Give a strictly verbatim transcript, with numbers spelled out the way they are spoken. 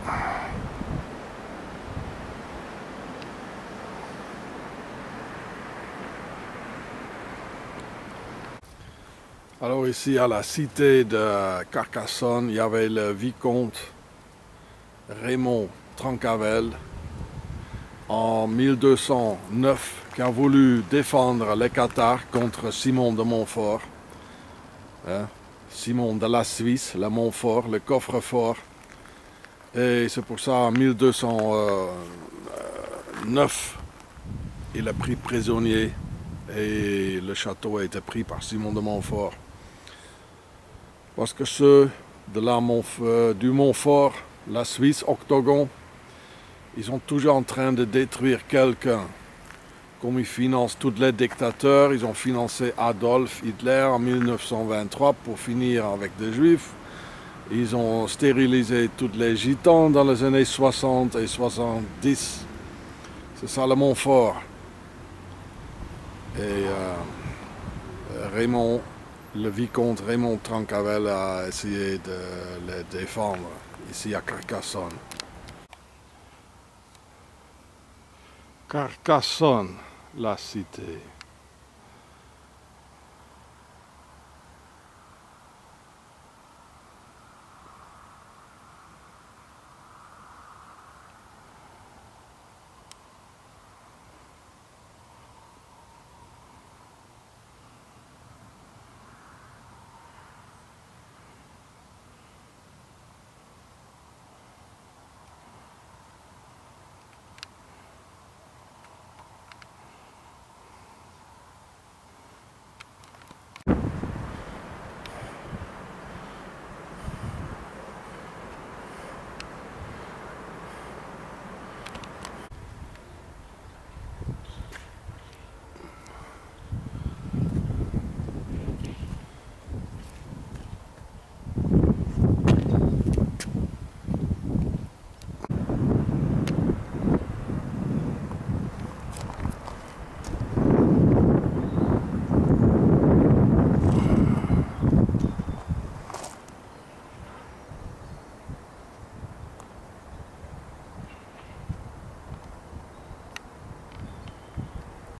Alors ici à la cité de Carcassonne, il y avait le vicomte Raymond Trencavel en mille deux cent neuf qui a voulu défendre les Cathares contre Simon de Montfort. Hein? Simon de la Suisse, le Montfort, le coffre-fort. Et c'est pour ça en mille deux cent neuf, il a pris prisonnier et le château a été pris par Simon de Montfort. Parce que ceux de la Montf euh, du Montfort, la Suisse, Octogon, ils sont toujours en train de détruire quelqu'un. Comme ils financent tous les dictateurs, ils ont financé Adolf Hitler en mille neuf cent vingt-trois pour finir avec des juifs. Ils ont stérilisé tous les gitans dans les années soixante et soixante-dix. C'est ça le Montfort. Et euh, Raymond, le vicomte Raymond Trencavel a essayé de les défendre ici à Carcassonne. Carcassonne, la cité.